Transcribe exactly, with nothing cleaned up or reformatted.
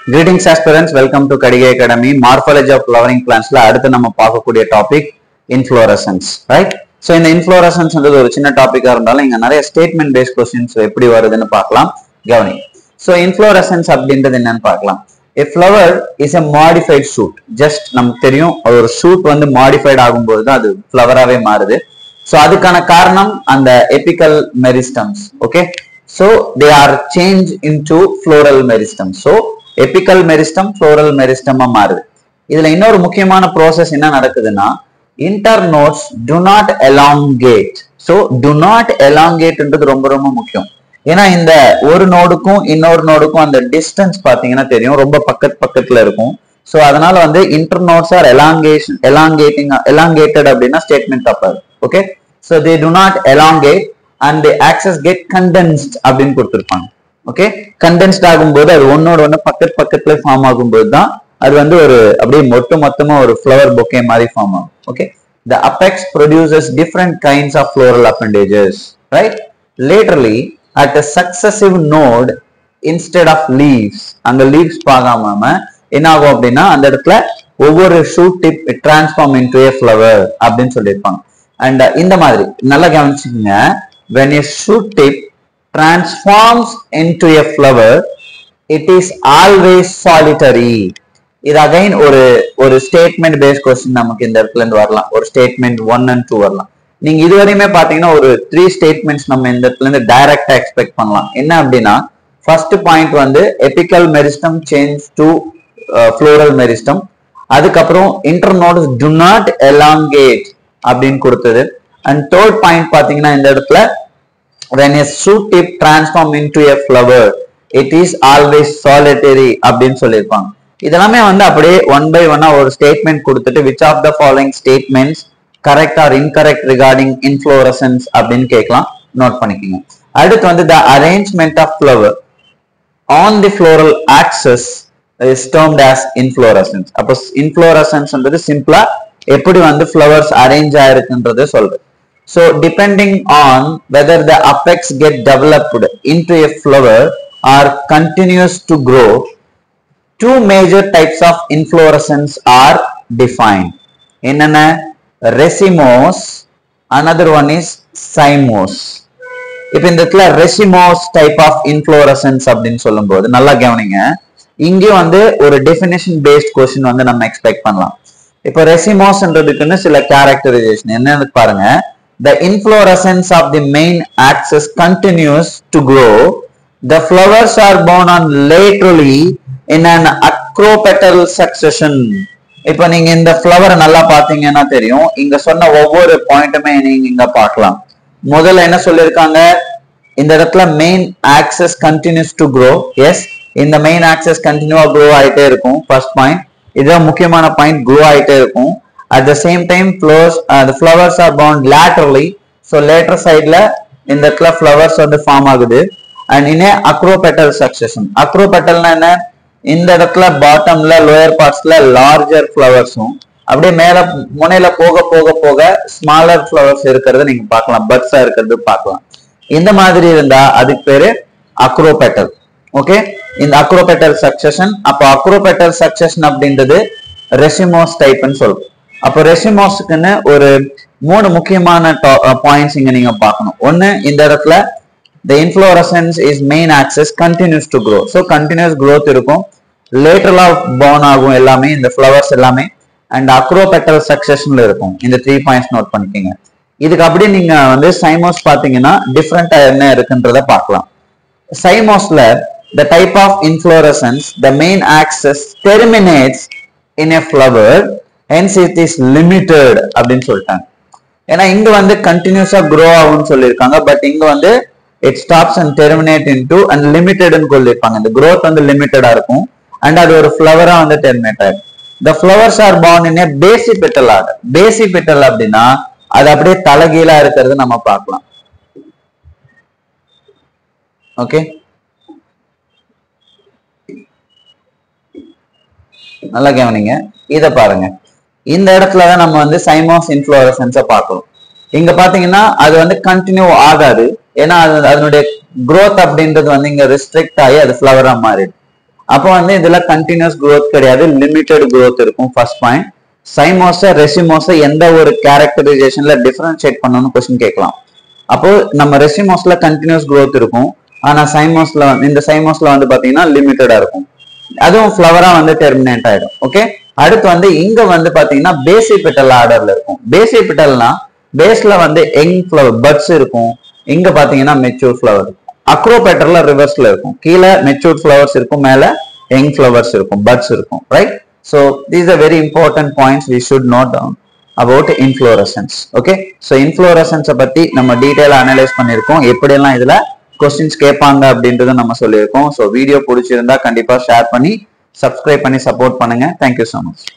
Greetings aspirants, welcome to Kadigai Academy. Morphology of flowering plants la adutha nama paakakuriya topic inflorescence, right? So in the inflorescence endradhu oru chinna topic ah irundhalum inga nariya statement based questions eppadi varudhunu paakalam gavani. So inflorescence அப்படின்றது என்னன்னு பார்க்கலாம். A flower is a modified shoot. Just நமக்கு தெரியும் ஒரு shoot வந்து modified ஆகும்போது தான் அது flower ஆவே மாறுது. So அதுக்கான காரணம் அந்த apical meristems. Okay. So they are changed into floral meristems. So apical meristem floral meristem மாறுது. இதுல இன்னொரு முக்கியமான process என்ன நடக்குதுன்னா internodes do not elongate. So do not elongate என்றது ரொம்ப ரொம்ப முக்கியம். ஏன்னா இந்த ஒரு நோடுக்கும் இன்னொரு நோடுக்கும் அந்த டிஸ்டன்ஸ் பாத்தீங்கன்னா தெரியும் ரொம்ப பக்கத்து பக்கத்துல இருக்கும். சோ அதனால வந்து internodes are elongation elongating elongated அப்படின்னா ஸ்டேட்மெண்ட் தப்பாது. Okay, so they do not elongate and the axis get condensed அப்படின்னு கொடுத்துருப்பாங்க. ஓகே, கண்டென்ஸ்ட் ஆகும்போது அது ஒன்னோட ஒன்னு பக்கத்து பக்கத்துல ஃபார்ம் ஆகும்போது தான் அது வந்து ஒரு அப்படியே மொத்த மொத்தமா ஒரு ஃப்ளவர் பொக்கே மாதிரி ஃபார்ம் ஆகும். Okay, the apex produces different kinds of floral appendages, right? Laterally at a successive node instead of leaves, அந்த leaves பார்க்காம என்ன ஆகும் அப்படின்னா அந்த இடத்துல ஒவ்வொரு shoot tip transform into a flower அப்படின்னு சொல்லியிருப்பாங்க. அண்ட் இந்த மாதிரி நல்லா கவனிச்சுக்கோங்க, when a shoot tip transforms into a flower it is always solitary. இது அகைன் ஒரு ஒரு ஸ்டேட்மெண்ட் பேஸ்ட் கொஸ்டின் நமக்கு இந்த இடத்துல இருந்து வரலாம். ஒரு ஸ்டேட்மெண்ட் ஒன் அண்ட் டூ வரலாம். நீங்க இதுவரையுமே பாத்தீங்கன்னா ஒரு த்ரீ ஸ்டேட்மெண்ட்ஸ் நம்ம இந்த இடத்துல இருந்து டைரக்டா எக்ஸ்பெக்ட் பண்ணலாம். என்ன அப்படின்னா ஃபர்ஸ்ட் பாயிண்ட் வந்து apical meristem change to floral meristem, அதுக்கப்புறம் இன்டர்நோட்ஸ் டு நாட் எலாங்கேட் அப்படின்னு கொடுத்தது. அண்ட் தேர்ட் பாயிண்ட் பாத்தீங்கன்னா இந்த இடத்துல when a shoot tip transform into a flower it is always solitary அப்படின்னு சொல்லியிருப்பாங்க. இதெல்லாமே வந்து அப்படியே ஒன் பை ஒன்னா ஒரு ஸ்டேட்மெண்ட் கொடுத்துட்டு which of the following statements correct or incorrect regarding inflorescence அப்படின்னு கேட்கலாம், நோட் பண்ணிக்கோங்க. அடுத்து வந்து the arrangement of flower on the floral axis is termed as inflorescence. அப்போ inflorescenceன்றது சிம்பிளா எப்படி வந்து flowers arrange ஆயிருக்குன்றதை சொல்றது. So depending on whether the apex get developed into a flower or continues to grow, two major types of inflorescence are defined. என்னென்ன? Racemose, another one is cymose. இப்போ இந்த இடத்துல racemose type of inflorescence அப்படின்னு சொல்லும்போது நல்லா கவனிங்க, இங்கே வந்து ஒரு டெஃபினேஷன் பேஸ்ட் கொஸ்டின் வந்து நம்ம எக்ஸ்பெக்ட் பண்ணலாம். இப்போ ரெசிமோஸ்ன்றதுக்குன்னு சில கேரக்டரைசேஷன் என்னன்னு பாருங்க. The inflorescence of the main axis continues to grow. The flowers are borne on laterally in an acropetal succession. இப்ப நீங்க இந்த ஃப்ளவர் நல்லா பாத்தீங்கன்னா தெரியும், இங்க சொன்ன ஒவ்வொரு பாயிண்ட்டுமே நீங்க இங்க பார்க்கலாம். முதல்ல என்ன சொல்லியிருக்காங்க, இந்த இடத்துல main axis continues to grow. Yes, இந்த மெயின் ஆக்சஸ் கண்டினியூவா க்ரோ ஆயிட்டே இருக்கும். ஃபர்ஸ்ட் பாயிண்ட், இதுதான் முக்கியமான பாயிண்ட், க்ரோ ஆயிட்டே இருக்கும். At the same time flowers the flowers are borne laterally. So later சைட்ல இந்த இடத்துல ஃப்ளவர்ஸ் வந்து ஃபார்ம் ஆகுது. And in acropetal succession. acropetalனா என்ன? இந்த இடத்துல பாட்டம்ல லோயர் பார்ட்ஸ்ல லார்ஜர் ஃப்ளவர்ஸும் அப்படியே மேல முனையில போக போக போக ஸ்மாலர் ஃப்ளவர்ஸ் இருக்கிறத நீங்க பார்க்கலாம், பட்ஸா இருக்கிறது பார்க்கலாம். இந்த மாதிரி இருந்தா அதுக்கு பேரு அக்ரோபெட்டல். ஓகே, இந்த அக்ரோபெட்டல் சக்சஷன். அப்போ அக்ரோபெட்டல் சக்சஷன் அப்படின்றது ரெசிமோஸ் டைப்னு சொல்றோம். அப்போ ரெசிமோஸ்க்குன்னு ஒரு மூணு முக்கியமான பாயிண்ட்ஸ் இங்க நீங்க பார்க்கணும். ஒன்னு, இந்த இடத்துல the inflorescence is main axis continues to grow. So continuous growth இருக்கும், lateral born ஆகும் எல்லாமே இந்த flowers எல்லாமே, and acropetal successionல இருக்கும். இந்த த்ரீ பாயிண்ட்ஸ் நோட் பண்ணிக்கங்க. இதுக்கு அப்படி நீங்க வந்து சைமோஸ் பாத்தீங்கன்னா டிஃபரெண்டா என்ன இருக்குன்றத பார்க்கலாம். சைமோஸ்ல the type of inflorescence the main axis terminates in a flower, hence it is limited அப்படின்னு சொல்லிட்டாங்க. ஏன்னா இங்க வந்து கண்டினியூஸா grow ஆகும்னு சொல்லியிருக்காங்க, பட் இங்க வந்து it stops and terminate into and limited ன்னு சொல்லிருப்பாங்க. இந்த growth வந்து லிமிட்டடா இருக்கும் and அது ஒரு ஃப்ளவரா வந்து terminate ஆகும். the flowers are born in a basipetal order. basipetal அப்படின்னா அது அப்படியே தலைகீழா இருக்கிறது நம்ம பார்க்கலாம். ஓகே, நல்லா கவனிங்க, இத பாருங்க. இந்த இடத்துலதான் நம்ம வந்து சைமோஸ் இன்ஃப்ளோரசன்ஸை பார்க்கணும். இங்க பாத்தீங்கன்னா அது வந்து கண்டினியூ ஆகாது, ஏன்னா அது அதனுடைய growth அப்படின்றது வந்து இங்க ரெஸ்ட்ரிக்ட் ஆகி அது ஃப்ளவரா மாறிடும். அப்போ வந்து இதுல கண்டினியூஸ் growth கிடையாது, லிமிடெட் growth இருக்கும். First point. சைமோஸை ரெசிமோஸை எந்த ஒரு கேரக்டரைசேஷன்ல டிஃபரன்ஷியேட் பண்ணணும்னு கொஸ்டின் கேட்கலாம். அப்போ நம்ம ரெசிமோஸ்ல கண்டினியூஸ் growth இருக்கும், ஆனா சைமோஸ்ல வந்து இந்த சைமோஸ்ல வந்து பாத்தீங்கன்னா லிமிட்டடா இருக்கும். அதுவும் ஃபிளவரா வந்து டெர்மினேட் ஆயிடும். ஓகே, அடுத்து வந்து இங்க வந்து பாத்தீங்கன்னா பேசிபிட்டல் ஆர்டர்ல இருக்கும். பேசிபிட்டல்னா பேஸ்ல வந்து யங் ஃபிளவர் பட்ஸ் இருக்கும், இங்க பாத்தீங்கன்னா மெச்சூர் ஃபிளவர். அக்ரோபெட்டர்ல ரிவர்ஸ்ல இருக்கும், கீழே மெச்சூர் ஃபிளவர்ஸ் இருக்கும், மேல யங் ஃபிளவர்ஸ் இருக்கும், பட்ஸ் இருக்கும். Right? So these are very important points we should note down about inflorescence. Okay, so inflorescence பத்தி நம்ம டீடைலா அனலைஸ் பண்ணிருக்கோம், எப்படி எல்லாம் இதுல கொஸ்டின்ஸ் கேட்பாங்க அப்படின்றத நம்ம சொல்லியிருக்கோம். ஸோ வீடியோ பிடிச்சிருந்தா கண்டிப்பா ஷேர் பண்ணி சப்ஸ்கிரைப் பண்ணி சப்போர்ட் பண்ணுங்க. Thank you so much.